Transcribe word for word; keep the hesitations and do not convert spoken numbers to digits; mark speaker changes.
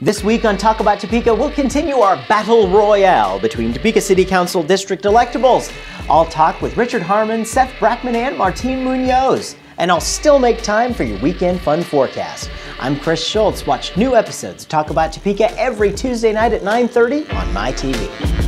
Speaker 1: This week on Talk About Topeka, we'll continue our battle royale between Topeka City Council District electables. I'll talk with Richard Harmon, Seth, Brackman, and Martine Munoz. And I'll still make time for your weekend fun forecast. I'm Chris Schultz. Watch new episodes of Talk About Topeka every Tuesday night at nine thirty on MyTV.